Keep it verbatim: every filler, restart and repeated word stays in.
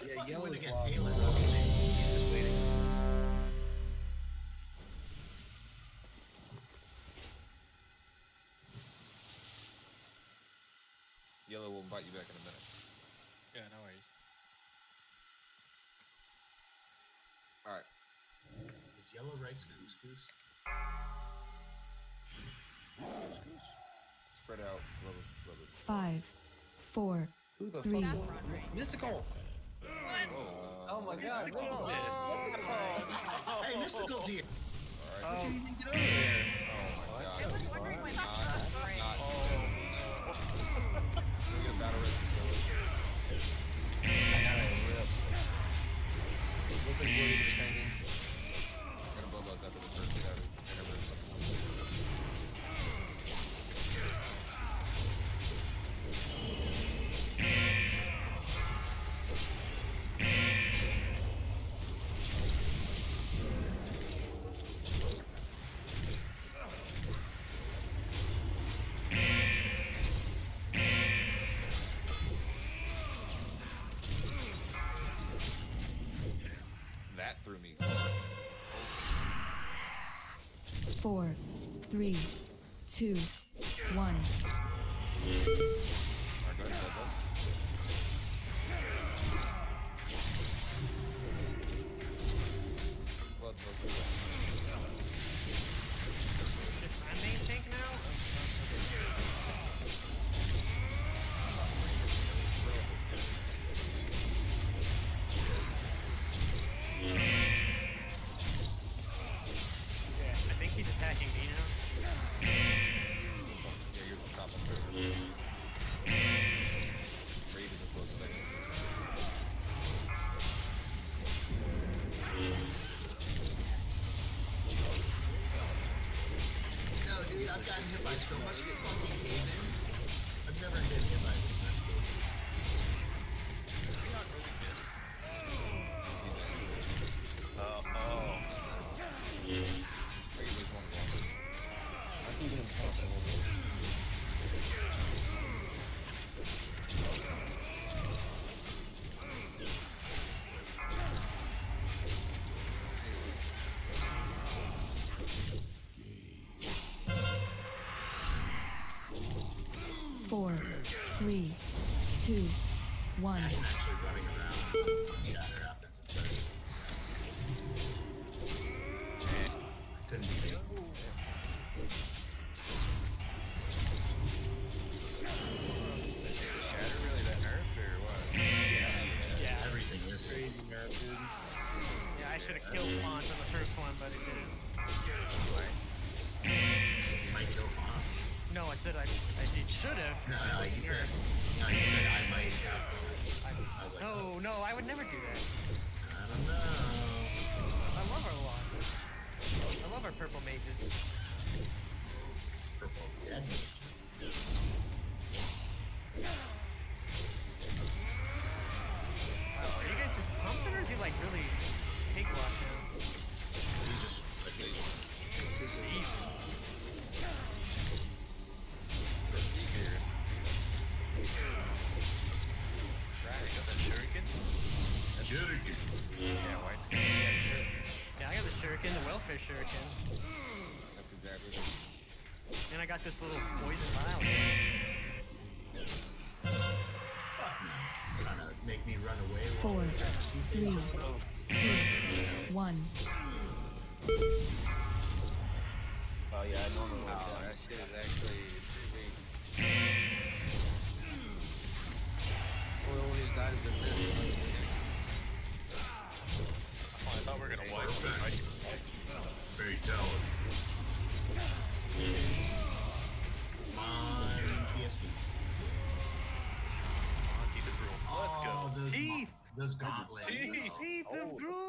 to Yeah, fucking win yellow's against lost. Alis. Okay. He's just waiting. Yellow will invite you back in a minute. Yeah, no worries. Alright. Is yellow rice couscous? Spread out. Rubber, rubber. Five, four, Who the three. fuck's Mystical! Oh, Oh my god, Mystical. look at this. Hey, Mystical's here. Alright. Oh. Did you even get over there? Oh my god. I was wondering why Not, that's not great. not, we get a battle red I got a rip. Looks like Woody was training. I'm gonna blow those after the first hit. I never. That threw me. Four, three, two, one. Alright, go ahead, go ahead. Blood, blood, blood. Just my main tank now? Yeah, I think he's attacking me now. Yeah, you're the top of the Raid is a close second. No, dude, I've gotten hit by so much fucking Haven. I've never been hit by this much. Oh, oh. I can waste one block. I can get him past a little bit. Four, three, two, one. I'm actually running around. Shatter happens and says. Couldn't be me. Shatter really that nerfed or what? Yeah. Everything is. Crazy nerf, dude. Yeah, I should have killed Flaunt on the first one, but it didn't. You might kill Fawn. No, I said I, I did should have. No, no, you said. No, you said I might have. I was like, No, no, I would never do that. I don't know. I love our locks. I love our purple mages. Purple dead. Wow, are you guys just pumping or is he like really pig locked now? He's just like It's just a Right, I got that shuriken. Shuriken. Yeah, white's gonna get a shuriken. Yeah, I got the shuriken, the welfare shuriken. That's exactly what And I got this little poison vial. Trying to make me run away. Four, while that's two three, things. two, one. Oh yeah, I normally would. Oh, that shit is actually pretty. Well, when he's died, has been missing. Oh, I thought we were gonna wipe him. Fatality. On T S D. Keep it real. Let's Oh, go. those, Teeth! those gauntlets. Teeth! though. Teeth of Oh, Groot!